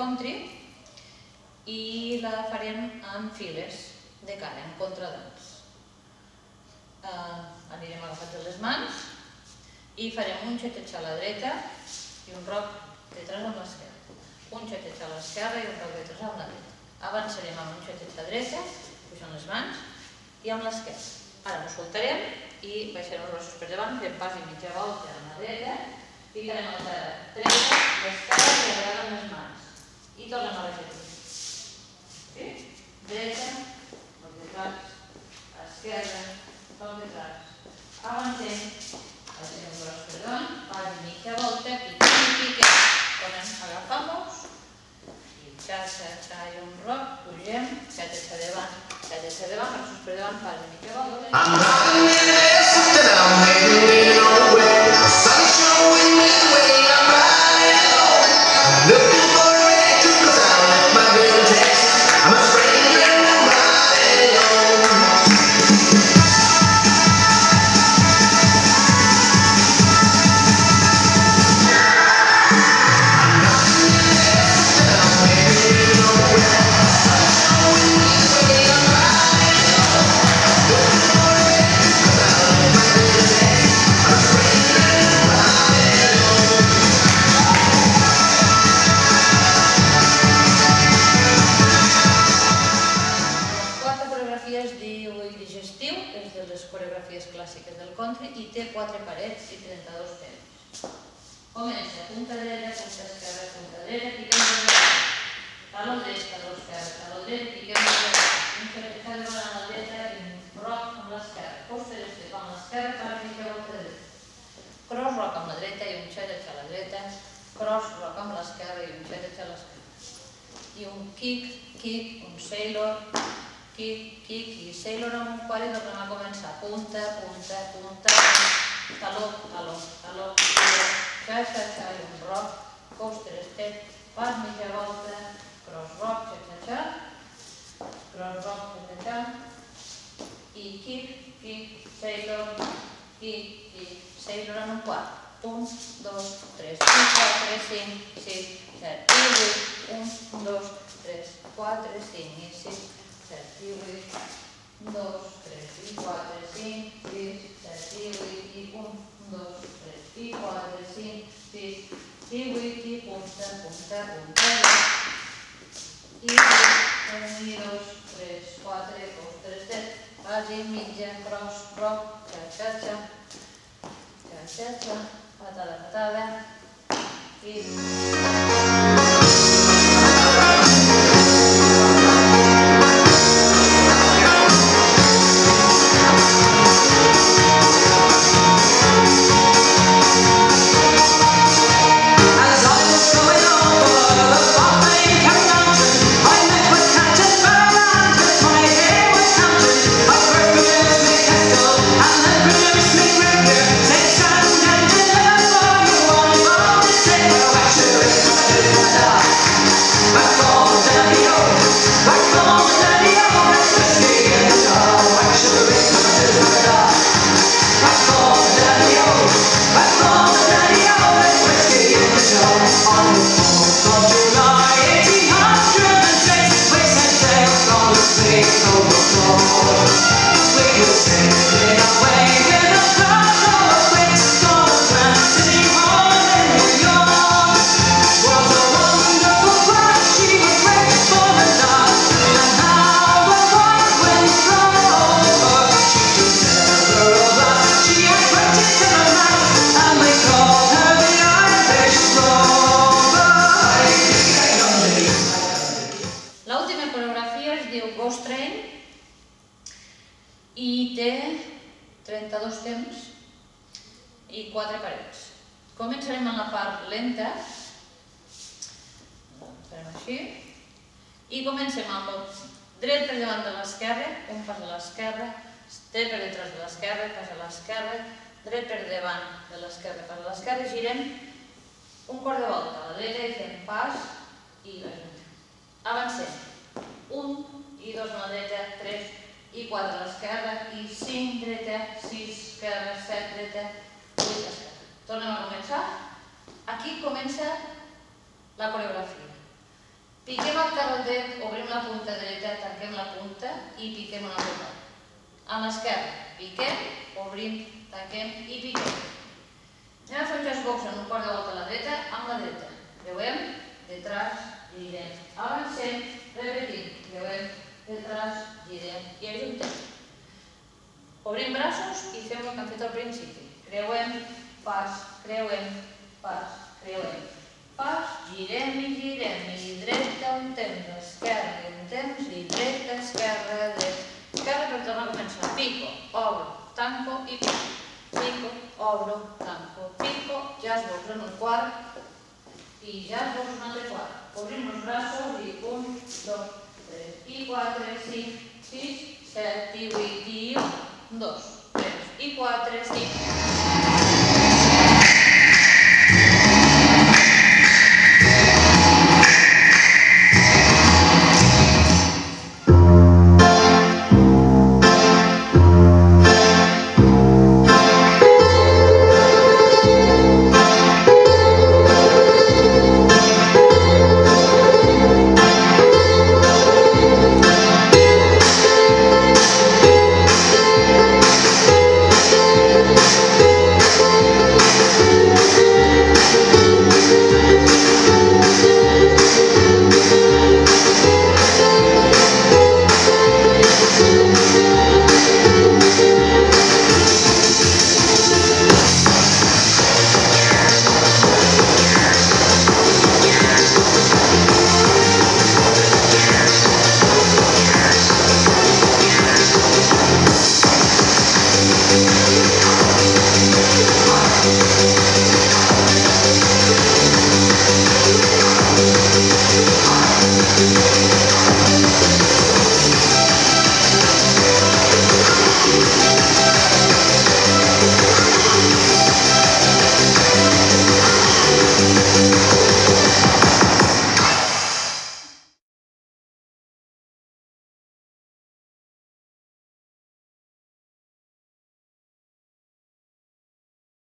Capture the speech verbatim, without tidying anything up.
country i la farem en files de cara, en contradans. Anirem agafats de les mans i farem un xateig a la dreta i un roc detrás amb l'esquerra. Un xateig a l'esquerra i un roc detrás amb la dreta. Avançarem amb un xateig a dreta, pujant les mans, i amb l'esquerra. Ara ens soltarem i baixarem els braços per davant, fem pas i mitja volta a la dreta, ficarem a la dreta, l'esquerra i agradant les mans. I tornem a la dreta. Dreta, roc detrás, esquerra, roc detrás. Avancem, baixem els braços per davant, pas i mitja volta, piquem i piquem. Tornem, agafam-los, i xa, xa, xa, i un roc, pugem, xateig a davant, xateig a davant, braços per davant, pas i mitja volta. I'm running in this that I'm heading nowhere. The sun's showing me the way I'm riding home. I'm looking for a way to cause I left my girl in Texas. I'm a stranger and I'm riding alone. I té quatre parets i trenta-dos temps. Comença, punta dreta, punta esquerra, punta dreta, piquem de dreta, taló dret, taló esquerra, taló dret, piquem de dreta, un xateig a davant a la dreta i un roc amb l'esquerra, poster estep amb l'esquerra per a mitja volta dreta, cross roc amb la dreta i un xateig a la dreta, cross roc amb l'esquerra i un xateig a l'esquerra, i un kick, kick, un sailor, kick, kick i sailor amb un quart i tornem a començar. Punta, punta, punta, taló, taló, taló, xa, xa, xa, i un roc, coaster step, pas mitja volta, cross rock, xa, xa, xa, cross rock, xa, xa, xa, i kick, kick, sailor, kick, kick, sailor amb un quart. Un, dos, tres, quatre, cinc, sis, set, i vuit, un, dos, tres, quatre, cinc i sis, set i vuit, dos, tres i quatre, cinc, sis, set i vuit i un, dos, tres i quatre, cinc, sis i vuit i punta, punta, punta, i un i dos, tres, quatre, dos, tres, set, pas i mitja, cross, roc, xa, xa, xa, xa, xa, xa, patada, patada, i... i té trenta-dos temps i quatre parets. Començarem amb la part lenta, farem així, i comencem amb el dret per davant de l'esquerra, un pas a l'esquerra, dret per detrás de l'esquerra, pas a l'esquerra, dret per davant de l'esquerra, pas a l'esquerra, girem un quart de volta a la dreta i fem pas i la junta. Avancem, un i dos a la dreta, tres i quatre a l'esquerra, i cinc dreta, sis esquerra, set dreta, vuit esquerra. Tornem a començar. Aquí comença la coreografia. Piquem el carreter, obrim la punta dreta, tanquem la punta i piquem una altra part. Amb l'esquerra, piquem, obrim, tanquem i piquem. Anem a fer un llaç-box en un quart de volta a la dreta, amb la dreta. Creuem, detrás, girem. Avancem, repetim, creuem, detrás, girem i ajuntem. Obrim braços i fem el que hem fet al principi. Creuem, pas, creuem, pas, creuem. Pas, girem i girem, i dreta un temps, esquerra un temps, i dreta, esquerra, dreta, esquerra per tornar a començar. Pico, obro, tanco i pico. Pico, obro, tanco, pico, llaç-box en un quart i llaç-box en un altre quart. Obrim els braços i un, dos, tres, i quatre, cinc,